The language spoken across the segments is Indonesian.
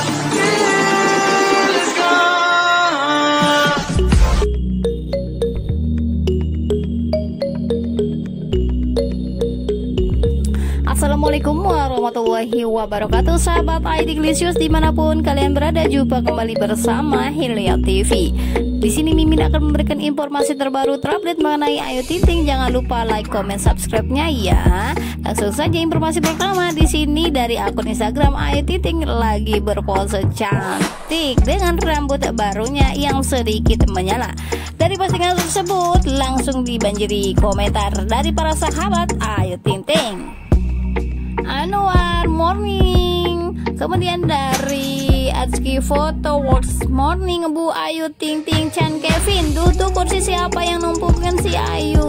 Assalamualaikum warahmatullahi wabarakatuh, sahabat ID Glisius dimanapun kalian berada. Jumpa kembali bersama Hilya TV. Di sini Mimin akan memberikan informasi terbaru terupdate mengenai Ayu Ting Ting. Jangan lupa like, comment, subscribe-nya ya. Langsung saja informasi pertama di sini dari akun Instagram. Ayu Ting Ting lagi berpose cantik dengan rambut barunya yang sedikit menyala. Dari postingan tersebut langsung dibanjiri komentar dari para sahabat Ayu Ting Ting. Anwar morning. Kemudian dari Atski Foto Works morning, Bu Ayu Ting Ting Chan Kevin. Tuh kursi siapa yang numpukin si Ayu?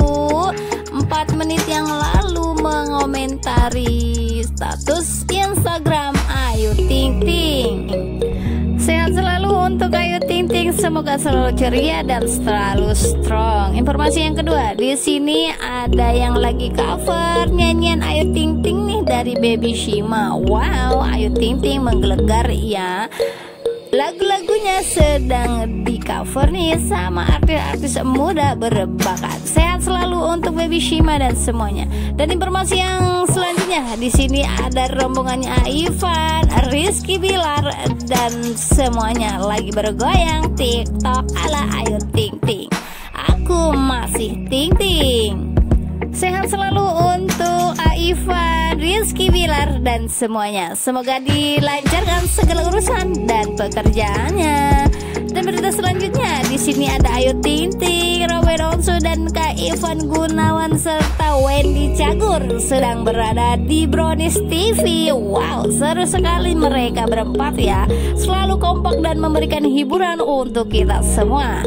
4 menit yang lalu mengomentari status Instagram Ayu Ting Ting. Sehat selalu untuk Ayu Ting Ting, semoga selalu ceria dan selalu strong. Informasi yang kedua, di sini ada yang lagi cover nyanyian Ayu Ting Ting nih dari Baby Shima. Wow, Ayu Ting Ting menggelegar ya. Lagu-lagunya sedang di cover nih sama artis-artis muda berbakat. Sehat selalu untuk Baby Shima dan semuanya. Dan informasi yang selanjutnya, di sini ada rombongannya Ivan, Rizky Bilar dan semuanya lagi bergoyang TikTok ala Ayu Ting Ting. Aku masih Ting Ting. Sehat selalu untuk Ivan, Rizky Bilar dan semuanya. Semoga dilancarkan segala urusan dan pekerjaannya. Dan berita selanjutnya, di sini ada Ayu Ting Ting, Robert Onsu dan Kak Ivan Gunawan serta Wendy Cagur sedang berada di Brownies TV. Wow, seru sekali mereka berempat ya. Selalu kompak dan memberikan hiburan untuk kita semua.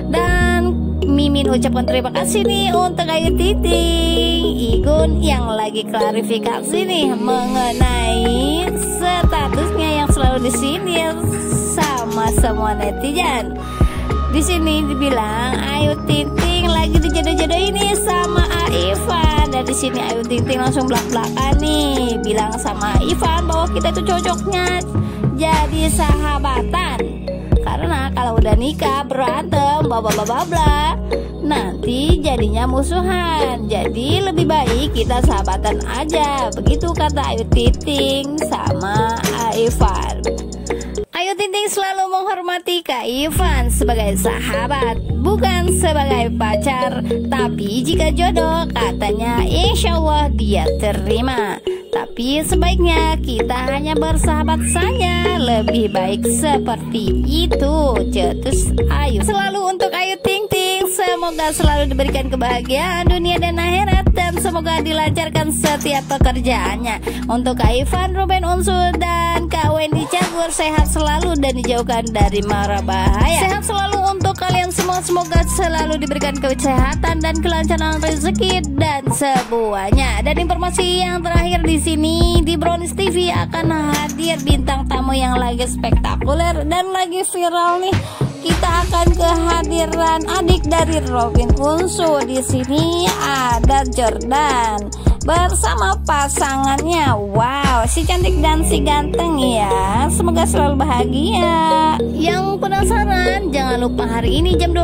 Dan Mimin ucapkan terima kasih nih untuk Ayu Ting Ting, Igun yang lagi klarifikasi nih mengenai statusnya yang selalu disindir sama semua netizen. Di sini dibilang Ayu Ting Ting lagi dijodoh-jodohin nih sama Ivan. Dan di sini Ayu Ting Ting langsung belak-belakan nih bilang sama Ivan bahwa kita itu cocoknya jadi sahabatan. Karena kalau udah nikah berantem bla nanti jadinya musuhan. Jadi lebih baik kita sahabatan aja. Begitu kata Ayu Ting Ting sama Ivan. Ayu Ting Ting selalu menghormati Kak Ivan sebagai sahabat, bukan sebagai pacar. Tapi jika jodoh katanya insya Allah dia terima. Tapi sebaiknya kita hanya bersahabat saja. Lebih baik seperti itu, cetus Ayu. Selalu untuk Ayu Ting Ting, semoga selalu diberikan kebahagiaan dunia dan akhirat, dan semoga dilancarkan setiap pekerjaannya. Untuk Kak Ivan, Ruben Onsu dan Kak Wendy Cagur, sehat selalu dan dijauhkan dari mara bahaya. Sehat selalu untuk kalian semua, semoga selalu diberikan kesehatan dan kelancaran rezeki dan semuanya. Dan informasi yang terakhir, di sini di Brownies TV akan hadir bintang tamu yang lagi spektakuler dan lagi viral nih. Kita akan kehadiran adik dari Robin Onsu. Di sini ada Jordan bersama pasangannya. Wow, si cantik dan si ganteng ya. Semoga selalu bahagia. Yang penasaran, jangan lupa hari ini jam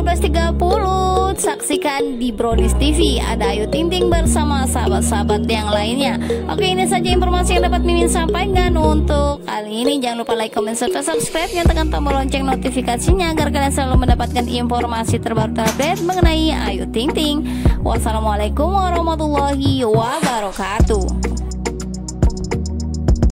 12.30 saksikan di Brownies TV. Ada Ayu Ting Ting bersama sahabat-sahabat yang lainnya. Oke, ini saja informasi yang dapat Mimin sampaikan untuk kali ini. Jangan lupa like, comment, serta subscribe. Nyalakan tombol lonceng notifikasinya agar kalian selalu mendapatkan informasi terbaru terupdate mengenai Ayu Ting Ting. Wassalamualaikum warahmatullahi wabarakatuh.